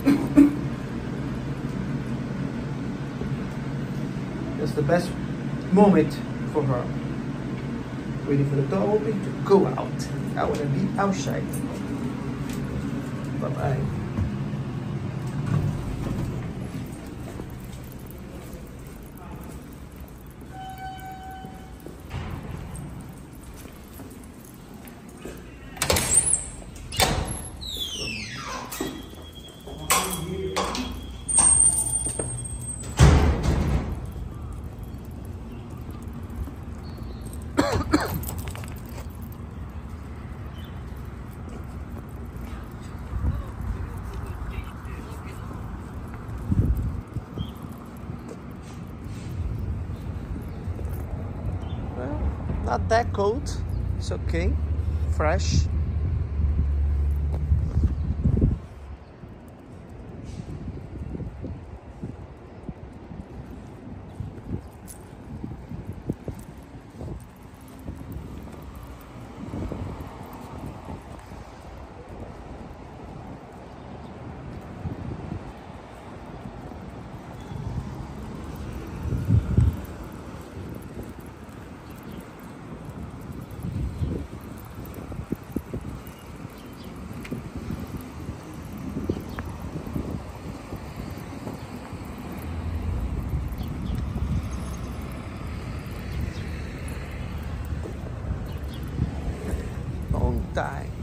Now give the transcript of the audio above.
That's the best moment for her. Waiting for the door open to go out. I want to be outside. Bye-bye. Not that cold, it's okay, fresh. Bom time.